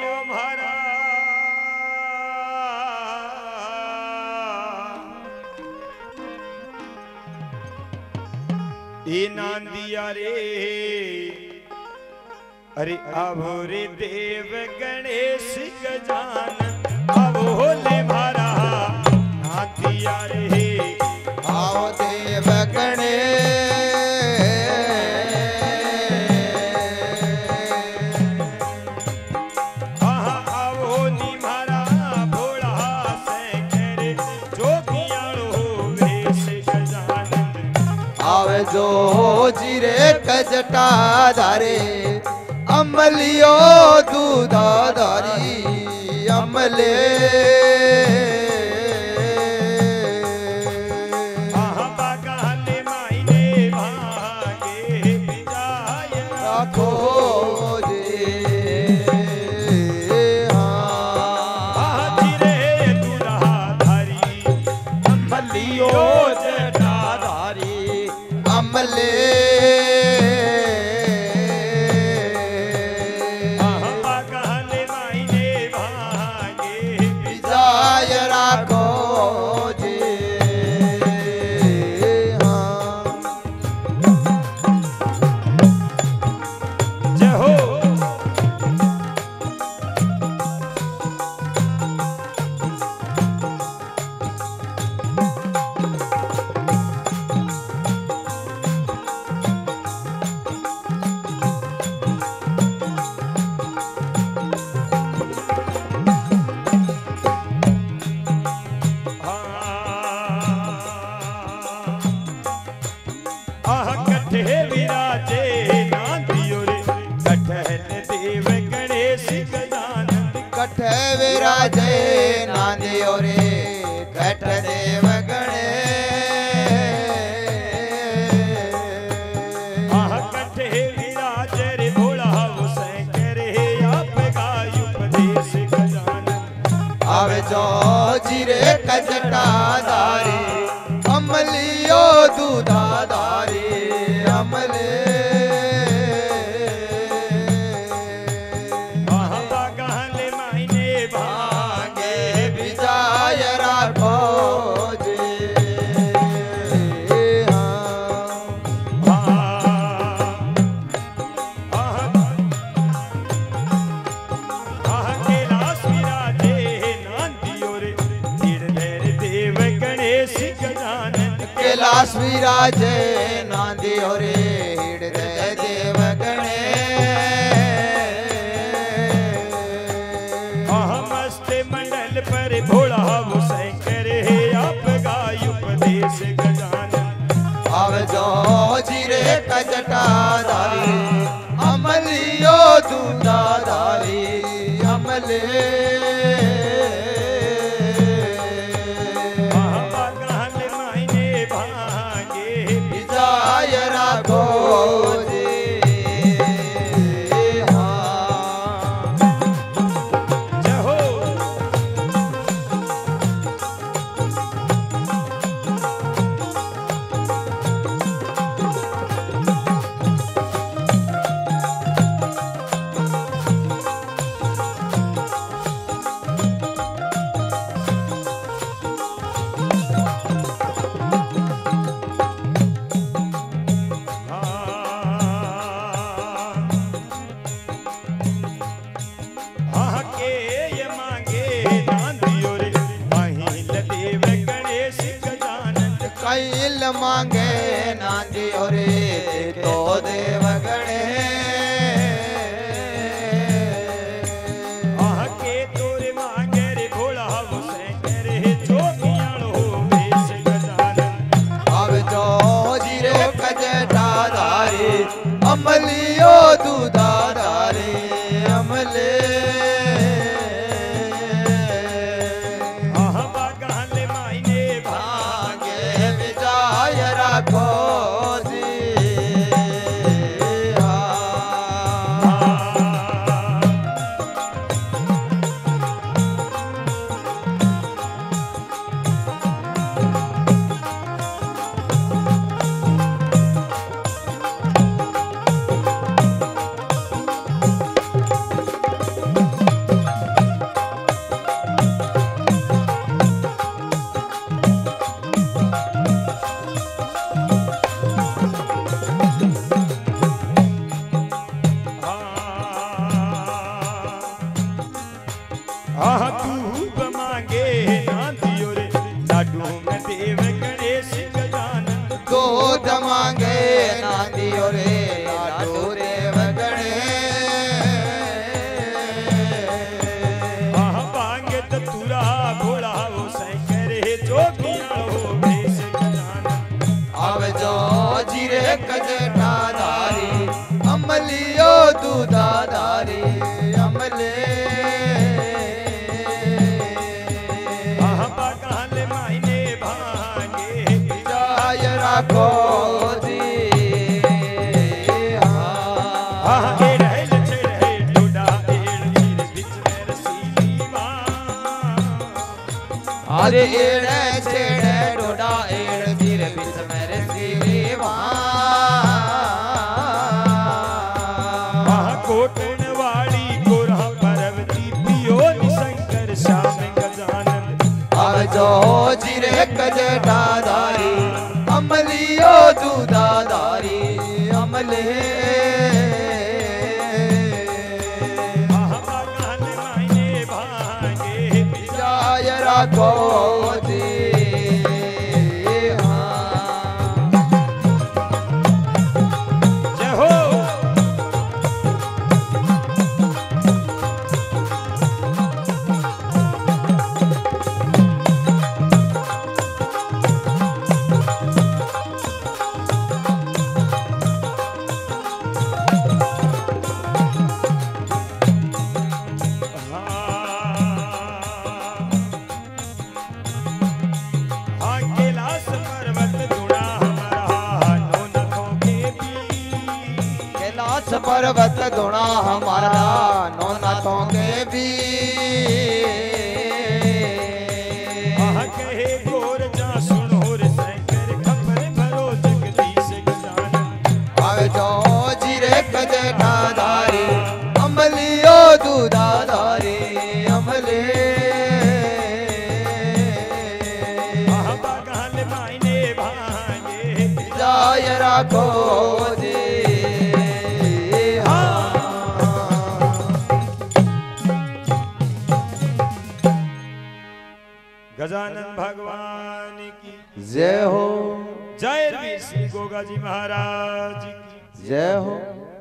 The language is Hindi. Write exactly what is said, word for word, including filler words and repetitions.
म्हारा ए नांदिया रे अरे आवो रे देव गणेश गजानन आवो ले म्हारा नांदिया रे आओ देव गणेश जो जीरे कजटा धारे अमलियो दूधा धारी अमले राखो अमले कहले मायने भागे विजय राखो जी हाँ जय हो कठ विराजे नांदियो रे कठ देव गणे आह कठ विराजे रे भोला हुसैन करे आप गाय उपदेश गजानन आवे जो जीरे कजटा दारी अमलियो दूधा दारी अमले कैलाश विराजे नांदियो रे हृदय देव गणे मस्त मंडल पर भोला हुसैन करे आप गाय उपदेश गजानन अब जो जीरे कजटा दारी अमलियो दूधा दारी अमले कैल मांगे नांदियो रे तो देव गणे आह के तोरे मांगे रे भोला हुसैन करे जोगियालो वेश गजानन अब जो जीरे कजटा धारी अमलियो दूधा धारी अमले राखो जी आह धूप मांगे ना दियो रे लाडू में देव गणेश गजानन दूध मांगे ना दियो रे लाडू देव गणेश। आह मांगे तो तुरा भोला वो शंकर जोगिया हो भेष गजानन अब जो जीरे कजटा धारी अमलियो दूधाधारी अमले राखो जी हाँ एड़ हेल छेड़ हे डोडा एड़ चीर बिच में रसीली माँ अरे एड़ छेड़ डोडा एड़ चीर बिच में रसीली माँ कोटन वाली गोरा पर्वती पियो निशंकर श्याम गजानन अब जो जीरे कजटाधारी अमलियो दूधाधारी अमले महाकाल मायने भागे जाय राखो जी जय हो पर्वत गुणा हमारा नौनाथों के भी कहे गोर जा सुनो रे शंकर खबर भरो जगदीश गजानन अब जो जीरे कजटाधारी अमलियो दूधाधारी अमले महाकाल मायने भागे जाय राखो जी गजानन भगवान की जय हो जय श्री गोगा जी महाराज की जय हो।